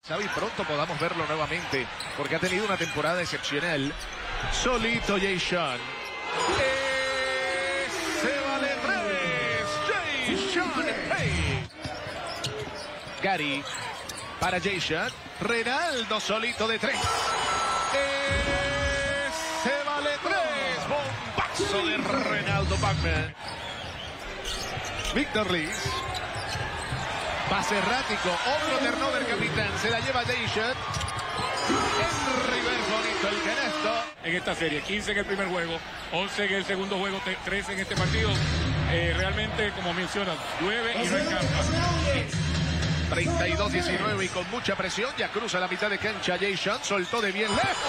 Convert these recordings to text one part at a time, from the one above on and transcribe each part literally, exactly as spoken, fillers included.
Y pronto podamos verlo nuevamente, porque ha tenido una temporada excepcional. Solito Jay Sean. Se vale tres. Jay Sean Pay. Gary para Jay Sean. Renaldo solito de tres. Se vale tres. Bombazo de Renaldo Bachman. Víctor Liz. Pase errático, otro turnover, capitán. Se la lleva Jay Sean. En reverso bonito el canasto. En esta serie, quince en el primer juego, once en el segundo juego, trece en este partido. Eh, realmente, como mencionas, llueve y no escapa. treinta y dos diecinueve y con mucha presión. Ya cruza la mitad de cancha Jay Sean. Soltó de bien lejos.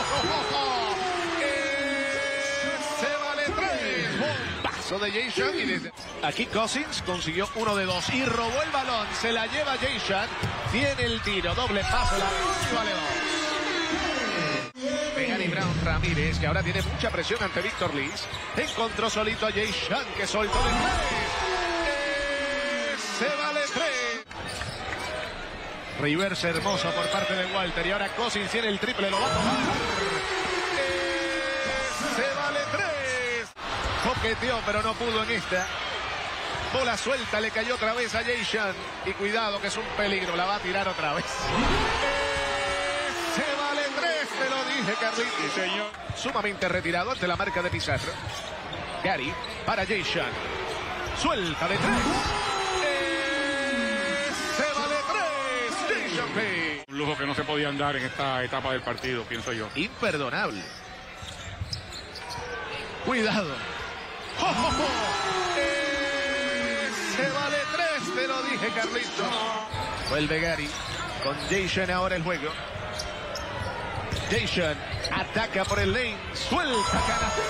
Se vale tres. Bombazo de Jay Sean. Y desde... Aquí Cousins consiguió uno de dos y robó el balón. Se la lleva Jay Sean. Tiene el tiro. Doble paso. La y vale dos. Gary Brown Ramírez, que ahora tiene mucha presión ante Víctor Liz. Encontró solito a Jay Sean, que soltó de tres. Se vale tres. Reverse hermoso por parte de Walter. Y ahora Cousins tiene el triple. Lo va a tomar. Se vale tres. Coqueteó, pero no pudo en esta. Bola suelta, le cayó otra vez a Jay Sean. Y cuidado que es un peligro, la va a tirar otra vez. Se vale tres, te lo dije, Carlitos. Sí, señor. Sumamente retirado ante la marca de Pizarro. Gary para Jay Sean. Suelta de tres. Se vale tres. Jay Sean Pay. Un lujo que no se podían dar en esta etapa del partido, pienso yo. Imperdonable. Cuidado. ¡Oh, oh, oh! Se vale tres, te lo dije, Carlitos. Vuelve Gary con Jay Sean ahora el juego. Jay Sean ataca por el lane, suelta canasto.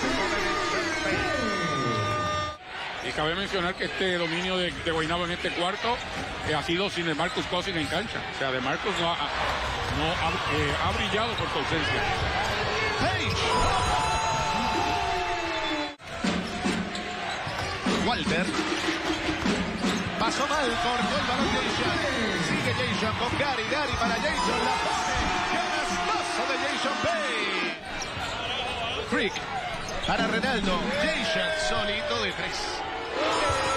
Y cabe mencionar que este dominio de, de Guaynabo en este cuarto eh, ha sido sin el Marcus Cousins en cancha. O sea, de Marcus no ha, no ha, eh, ha brillado por su ausencia. Page. Walter. Pasó mal, cortó el balón Jay Sean. Sigue Jay Sean con Gary. Gary para Jason. La pone. Canastazo de Jason Bay. Freak para Renaldo. Jay Sean solito de tres.